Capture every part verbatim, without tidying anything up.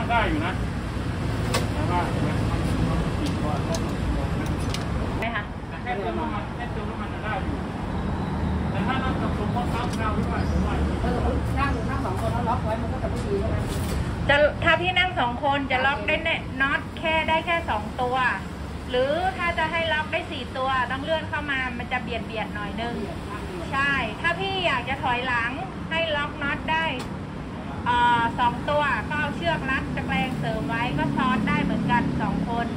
ได้อยู่นะแต่ว่ามันติดก่อนรถไหมคะแต่แค่เติมน้ำมันแค่เติมน้ำมันจะได้อยู่แต่ถ้านั่งกับสมมติครับเราด้วยผมว่าถ้าสมมตินั่งนั่งสองคนแล้วล็อกไว้มันก็จะไม่ดีใช่ไหมจะถ้าพี่นั่งสองคนจะล็อกได้แน่น็อตแค่ได้แค่สองตัวหรือถ้าจะให้ล็อกได้สี่ตัวต้องเลื่อนเข้ามามันจะเบียดเบียดหน่อยนึงใช่ถ้าพี่อยากจะถอยหลังให้ล็อกน็อตได้สองตัวก็เอาเชือกรัดตะแกรงเสริมไว้ก็ซ้อนได้เหมือนกันสองคน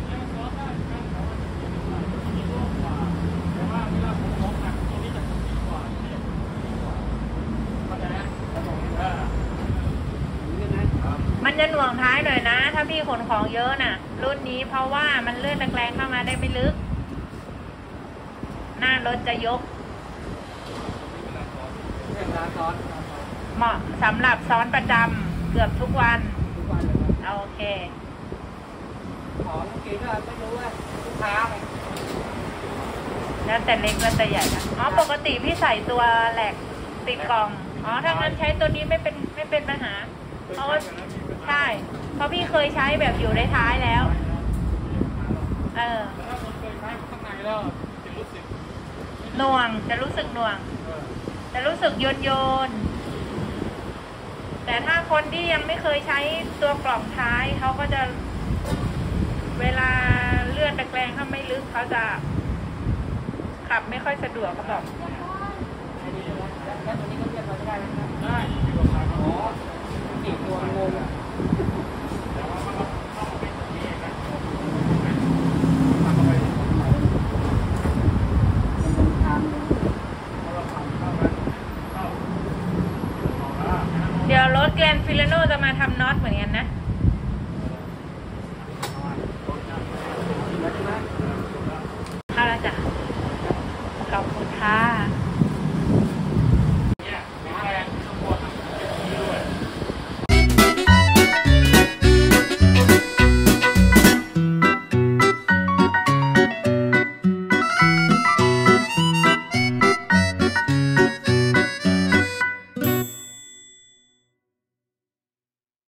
มันจะหน่วงท้ายหน่อยนะถ้าพี่ขนของเยอะน่ะรุ่นนี้เพราะว่ามันเลื่อนตะแกรงเข้ามาได้ไม่ลึกหน้ารถจะยกเหมาะสำหรับซ้อนประจำเกือบทุกวันโอเคของกินก็ไม่รู้ว่าลูกค้าไงแล้วแต่เล็กแล้วแต่ใหญ่นะอ๋อปกติพี่ใส่ตัวแหลกติดกล่องอ๋อถ้างั้นใช้ตัวนี้ไม่เป็นไม่เป็นปัญหาเพราะว่าใช่เพราะพี่เคยใช้แบบอยู่ในท้ายแล้วเออหน่วงจะรู้สึกหน่วงจะรู้สึกโยนโยนแต่ถ้าคนที่ยังไม่เคยใช้ตัวกล่องท้ายเขาก็จะเวลาเลื่อนตะแกรงถ้าไม่ลึกเขาจะขับไม่ค่อยสะดวกเขาบอกแล้วตัวนี้ก็เรียกเราได้ไหมได้อ๋อสี่ตัวงงเดี๋ยวรถแกรนด์ฟิลาโน่จะมาทำน็อตเหมือนกันนะ